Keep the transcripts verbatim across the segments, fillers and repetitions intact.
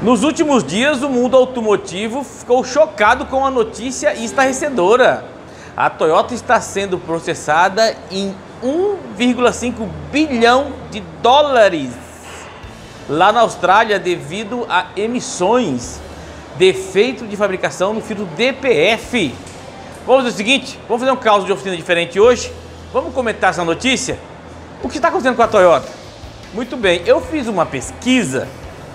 Nos últimos dias, o mundo automotivo ficou chocado com a notícia estarrecedora. A Toyota está sendo processada em um vírgula cinco bilhão de dólares lá na Austrália devido a emissões, defeito de fabricação no filtro D P F. Vamos fazer o seguinte, vamos fazer um caso de oficina diferente hoje. Vamos comentar essa notícia? O que está acontecendo com a Toyota? Muito bem, eu fiz uma pesquisa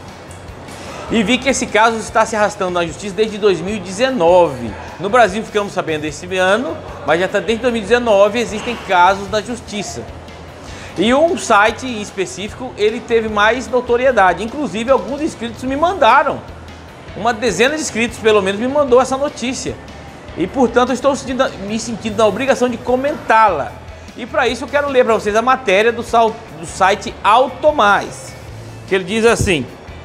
e vi que esse caso está se arrastando na justiça desde dois mil e dezenove. No Brasil ficamos sabendo esse ano, mas já está desde dois mil e dezenove existem casos na justiça. E um site em específico, ele teve mais notoriedade. Inclusive, alguns inscritos me mandaram. Uma dezena de inscritos, pelo menos, me mandou essa notícia. E, portanto, eu estou sentindo, me sentindo na obrigação de comentá-la. E, para isso, eu quero ler para vocês a matéria do, do site Automais. Que ele diz assim...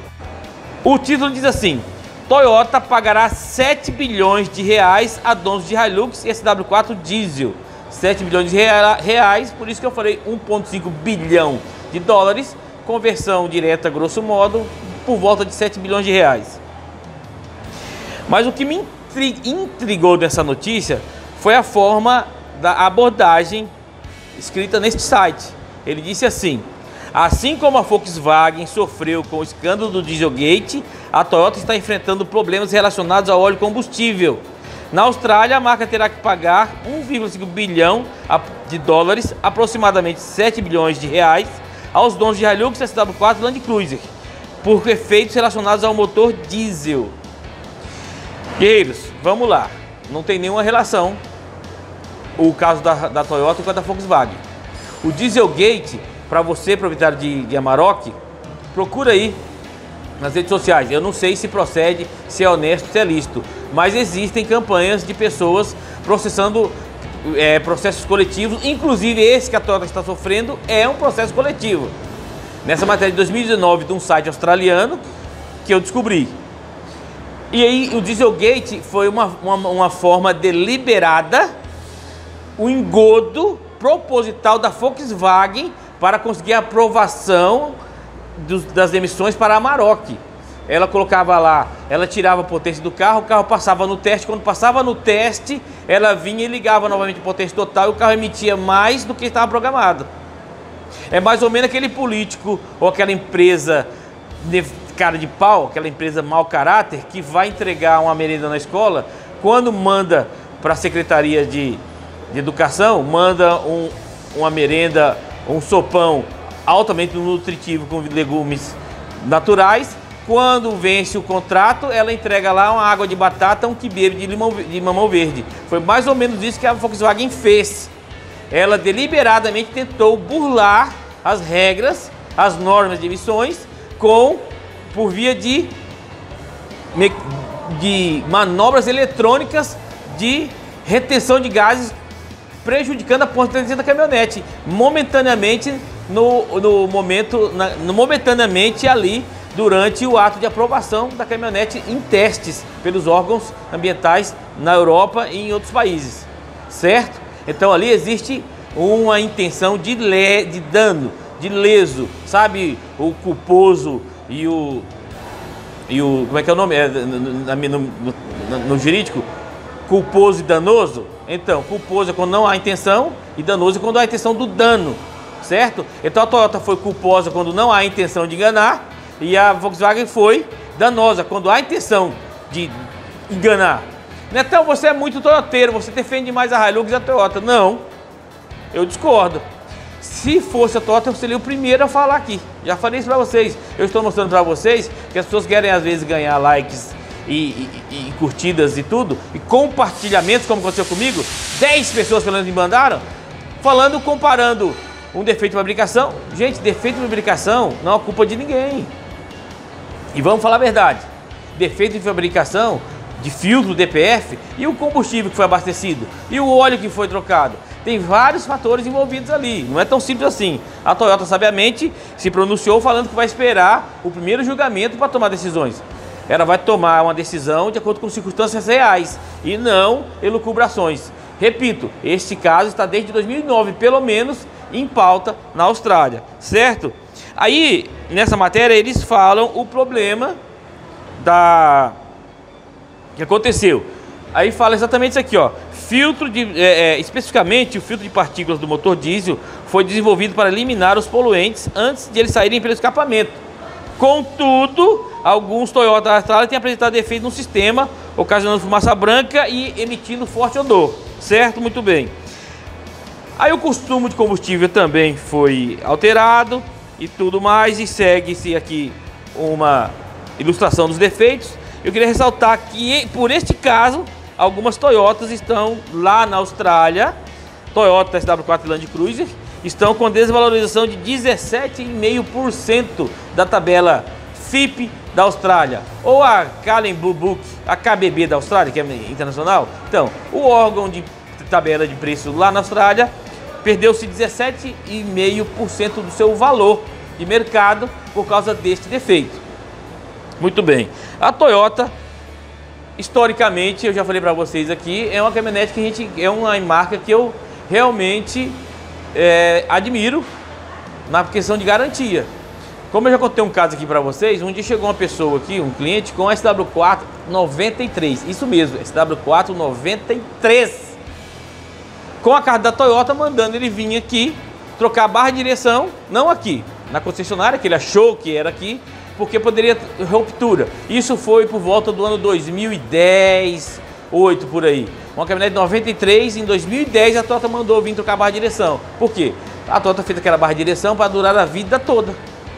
O título diz assim: Toyota pagará sete bilhões de reais a donos de Hilux e S W quatro diesel. sete bilhões de reais, por isso que eu falei um vírgula cinco bilhão de dólares, conversão direta, grosso modo, por volta de sete bilhões de reais. Mas o que me intrigou nessa notícia foi a forma da abordagem escrita neste site. Ele disse assim: assim como a Volkswagen sofreu com o escândalo do Dieselgate, a Toyota está enfrentando problemas relacionados ao óleo combustível. Na Austrália, a marca terá que pagar um vírgula cinco bilhão de dólares, aproximadamente sete bilhões de reais, aos donos de Hilux, S W quatro e Land Cruiser, por efeitos relacionados ao motor diesel. Guerreiros, vamos lá. Não tem nenhuma relação o caso da, da Toyota com a da Volkswagen. O Dieselgate, para você, proprietário de, de Amarok, procura aí nas redes sociais. Eu não sei se procede, se é honesto, se é lícito, mas existem campanhas de pessoas processando é, processos coletivos, inclusive esse que a Toyota está sofrendo é um processo coletivo. Nessa matéria de dois mil e dezenove de um site australiano que eu descobri. E aí o Dieselgate foi uma, uma, uma forma deliberada, o engodo proposital da Volkswagen para conseguir a aprovação dos, das emissões para a Amarok. Ela colocava lá, ela tirava a potência do carro, o carro passava no teste, quando passava no teste, ela vinha e ligava novamente a potência total e o carro emitia mais do que estava programado. É mais ou menos aquele político ou aquela empresa de cara de pau, aquela empresa mau caráter, que vai entregar uma merenda na escola, quando manda para a Secretaria de, de Educação, manda um, uma merenda, um sopão altamente nutritivo com legumes naturais. Quando vence o contrato, ela entrega lá uma água de batata, um quibeiro de, limão, de mamão verde. Foi mais ou menos isso que a Volkswagen fez. Ela deliberadamente tentou burlar as regras, as normas de emissões, com, por via de, de manobras eletrônicas de retenção de gases, prejudicando a potência da caminhonete, momentaneamente, no, no momento, na, no, momentaneamente ali, durante o ato de aprovação da caminhonete em testes pelos órgãos ambientais na Europa e em outros países, certo? Então ali existe uma intenção de, le, de dano, de leso, sabe? O culposo e o, e o como é que é o nome? É, no, no, no, no jurídico, culposo e danoso. Então, culposo é quando não há intenção e danoso é quando há intenção do dano, certo? Então a Toyota foi culposa quando não há intenção de enganar e a Volkswagen foi danosa quando há intenção de enganar. Netão, você é muito toyoteiro, você defende mais a Hilux e a Toyota. Não, eu discordo. Se fosse a Toyota, eu seria o primeiro a falar aqui. Já falei isso para vocês. Eu estou mostrando para vocês que as pessoas querem às vezes ganhar likes E, e, e curtidas e tudo, e compartilhamentos, como aconteceu comigo. Dez pessoas pelo menos me mandaram, falando, comparando um defeito de fabricação. Gente, defeito de fabricação não é culpa de ninguém. E vamos falar a verdade, defeito de fabricação de filtro D P F e o combustível que foi abastecido e o óleo que foi trocado, tem vários fatores envolvidos ali, não é tão simples assim. A Toyota sabiamente se pronunciou falando que vai esperar o primeiro julgamento para tomar decisões. Ela vai tomar uma decisão de acordo com circunstâncias reais e não elucubrações. Repito, este caso está desde dois mil e nove, pelo menos, em pauta na Austrália, certo? Aí, nessa matéria, eles falam o problema da... O que aconteceu? Aí fala exatamente isso aqui, ó. Filtro de, é, é, especificamente o filtro de partículas do motor diesel foi desenvolvido para eliminar os poluentes antes de eles saírem pelo escapamento. Contudo, alguns Toyota da Austrália têm apresentado defeito no sistema, ocasionando fumaça branca e emitindo forte odor. Certo? Muito bem. Aí o consumo de combustível também foi alterado e tudo mais, e segue-se aqui uma ilustração dos defeitos. Eu queria ressaltar que, por este caso, algumas Toyotas estão lá na Austrália, Toyota S W quatro Land Cruiser, estão com desvalorização de dezessete vírgula cinco por cento da tabela F I P da Austrália, ou a Kallen Blue Book, a K B B da Austrália, que é internacional. Então, o órgão de tabela de preço lá na Austrália perdeu-se dezessete vírgula cinco por cento do seu valor de mercado por causa deste defeito. Muito bem. A Toyota, historicamente, eu já falei para vocês aqui, é uma caminhonete que a gente, é uma marca que eu realmente é, admiro na questão de garantia. Como eu já contei um caso aqui para vocês, um dia chegou uma pessoa aqui, um cliente, com S W quatro noventa e três, isso mesmo, S W quatro noventa e três, com a carta da Toyota, mandando ele vir aqui, trocar a barra de direção, não aqui, na concessionária, que ele achou que era aqui, porque poderia ter ruptura. Isso foi por volta do ano dois mil e dez, oito por aí. Uma caminhonete de noventa e três, em dois mil e dez a Toyota mandou vir trocar a barra de direção. Por quê? A Toyota fez aquela barra de direção para durar a vida toda.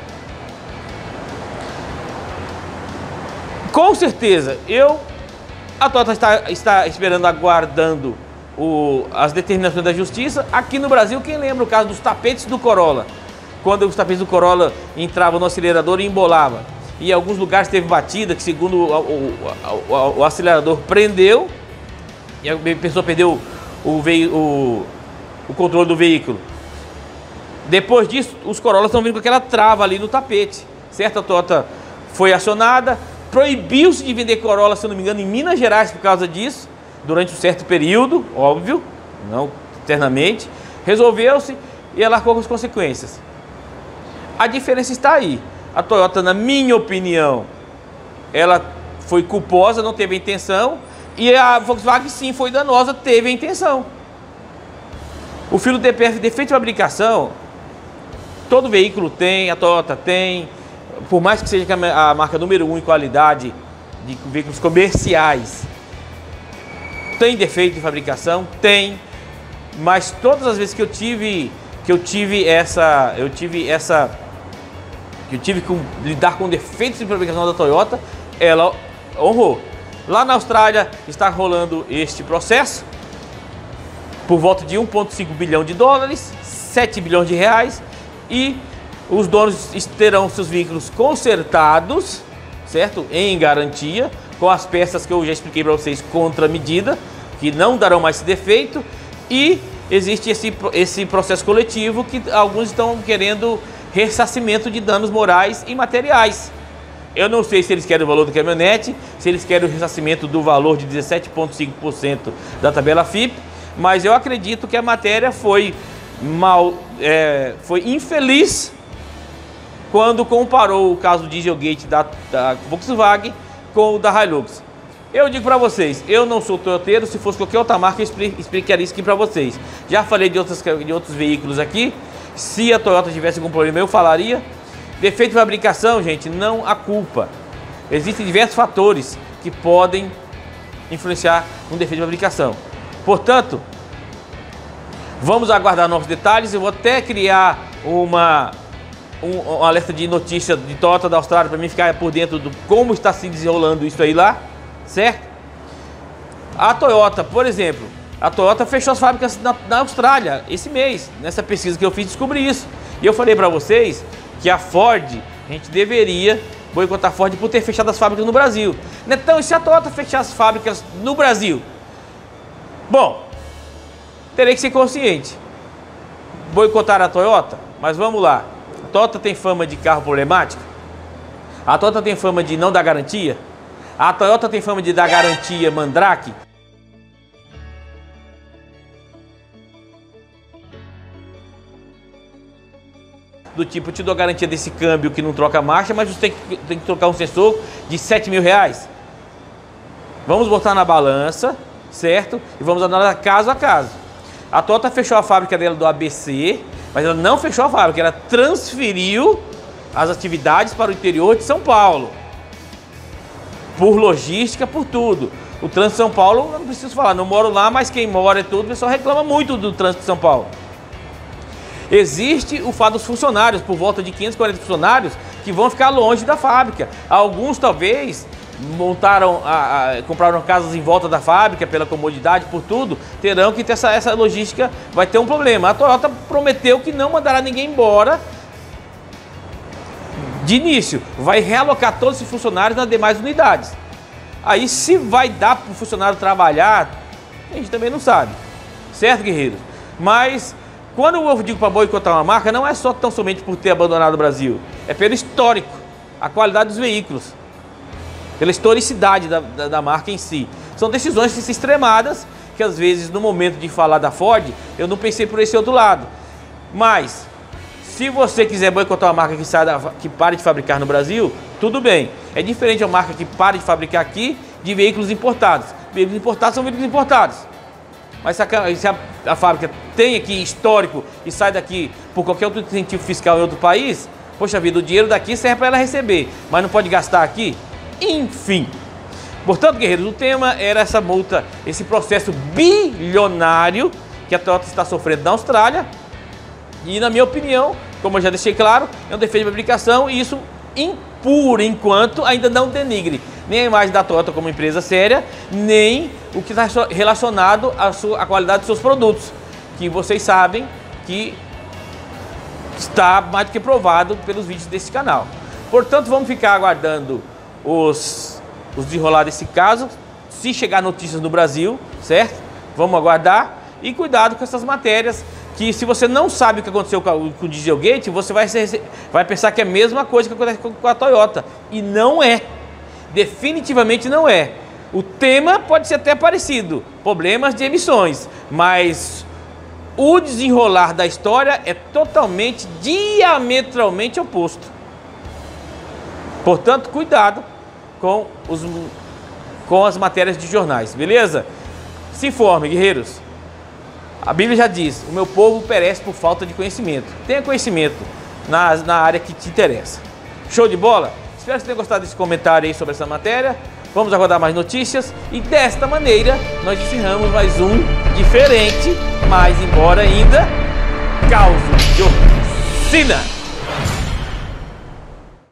Com certeza, eu, a Toyota está, está esperando, aguardando o, as determinações da justiça. Aqui no Brasil, quem lembra o caso dos tapetes do Corolla? Quando os tapetes do Corolla entravam no acelerador e embolava. E em alguns lugares teve batida, que segundo o, o, o, o acelerador prendeu, e a pessoa perdeu o, o, o controle do veículo. Depois disso, os Corollas estão vindo com aquela trava ali no tapete. Certo? A Toyota foi acionada, proibiu-se de vender Corolla, se não me engano, em Minas Gerais por causa disso, durante um certo período, óbvio, não eternamente. Resolveu-se e ela arcou com as consequências. A diferença está aí. A Toyota, na minha opinião, ela foi culposa, não teve a intenção, e a Volkswagen sim foi danosa, teve a intenção. O filo D P F, defeito de fabricação, todo veículo tem, a Toyota tem, por mais que seja a marca número um em qualidade de veículos comerciais, tem defeito de fabricação, tem, mas todas as vezes que eu tive, que eu tive essa, eu tive essa, que eu tive que lidar com defeitos de fabricação da Toyota, ela honrou. Lá na Austrália está rolando este processo por volta de um vírgula cinco bilhão de dólares, sete bilhões de reais, e os donos terão seus veículos consertados, certo? Em garantia, com as peças que eu já expliquei para vocês, contra medida, que não darão mais esse defeito, e existe esse, esse processo coletivo que alguns estão querendo ressarcimento de danos morais e materiais. Eu não sei se eles querem o valor da caminhonete, se eles querem o ressarcimento do valor de dezessete vírgula cinco por cento da tabela F I P, mas eu acredito que a matéria foi mal, é, foi infeliz quando comparou o caso do Dieselgate da, da Volkswagen com o da Hilux. Eu digo para vocês, eu não sou toyoteiro, se fosse qualquer outra marca eu explicaria isso aqui para vocês. Já falei de, outras, de outros veículos aqui, se a Toyota tivesse algum problema eu falaria. Defeito de fabricação, gente, não há culpa. Existem diversos fatores que podem influenciar no defeito de fabricação. Portanto, vamos aguardar novos detalhes. Eu vou até criar uma, um, um alerta de notícia de Toyota da Austrália para mim ficar por dentro do como está se desenrolando isso aí lá, certo? A Toyota, por exemplo, a Toyota fechou as fábricas na, na Austrália esse mês. Nessa pesquisa que eu fiz, descobri isso. E eu falei para vocês que a Ford, a gente deveria boicotar a Ford por ter fechado as fábricas no Brasil. Então, e se a Toyota fechar as fábricas no Brasil? Bom, terei que ser consciente. Boicotar a Toyota? Mas vamos lá. A Toyota tem fama de carro problemático? A Toyota tem fama de não dar garantia? A Toyota tem fama de dar garantia mandrake? do tipo, eu te dou a garantia desse câmbio que não troca marcha, mas você tem que, tem que trocar um sensor de sete mil reais. Vamos botar na balança, certo? E vamos analisar caso a caso. A Toyota fechou a fábrica dela do A B C, mas ela não fechou a fábrica, ela transferiu as atividades para o interior de São Paulo. Por logística, por tudo. O trânsito de São Paulo, eu não preciso falar, não moro lá, mas quem mora e tudo, o pessoal reclama muito do trânsito de São Paulo. Existe o fato dos funcionários, por volta de quinhentos e quarenta funcionários, que vão ficar longe da fábrica. Alguns, talvez, montaram, a, a, compraram casas em volta da fábrica, pela comodidade, por tudo, terão que ter essa, essa logística, vai ter um problema. A Toyota prometeu que não mandará ninguém embora de início, vai realocar todos esses funcionários nas demais unidades. Aí, se vai dar para o funcionário trabalhar, a gente também não sabe, certo, guerreiros? Mas quando eu digo para boicotar uma marca, não é só tão somente por ter abandonado o Brasil, é pelo histórico, a qualidade dos veículos, pela historicidade da, da, da marca em si. São decisões extremadas, que às vezes no momento de falar da Ford, eu não pensei por esse outro lado. Mas, se você quiser boicotar uma marca que, sai da, que pare de fabricar no Brasil, tudo bem. É diferente uma marca que pare de fabricar aqui de veículos importados. Veículos importados são veículos importados. Mas se a, se a, a fábrica tem aqui histórico e sai daqui por qualquer outro incentivo fiscal em outro país, poxa vida, o dinheiro daqui serve para ela receber, mas não pode gastar aqui? Enfim. Portanto, guerreiros, o tema era essa multa, esse processo bilionário que a Toyota está sofrendo na Austrália. E, na minha opinião, como eu já deixei claro, é um defeito de fabricação e isso, por enquanto, ainda não denigre nem a imagem da Toyota como empresa séria, nem o que está relacionado à, sua, à qualidade dos seus produtos, que vocês sabem que está mais do que provado pelos vídeos desse canal. Portanto, vamos ficar aguardando os, os desenrolar desse caso, se chegar notícias no Brasil, certo? Vamos aguardar e cuidado com essas matérias, que se você não sabe o que aconteceu com o Dieselgate, você vai, ser, vai pensar que é a mesma coisa que acontece com a Toyota. E não é. Definitivamente não é. O tema pode ser até parecido, problemas de emissões, mas o desenrolar da história é totalmente, diametralmente oposto. Portanto, cuidado com, os, com as matérias de jornais, beleza? Se informe, guerreiros. A Bíblia já diz, o meu povo perece por falta de conhecimento. Tenha conhecimento na, na área que te interessa. Show de bola? Espero que você tenha gostado desse comentário aí sobre essa matéria. Vamos aguardar mais notícias. E desta maneira, nós encerramos mais um diferente, mas embora ainda, caos de oficina.